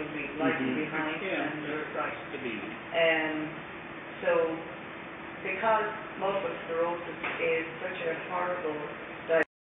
will be lagging behind, Yeah, and you're right. to be. So, because multiple sclerosis is such a horrible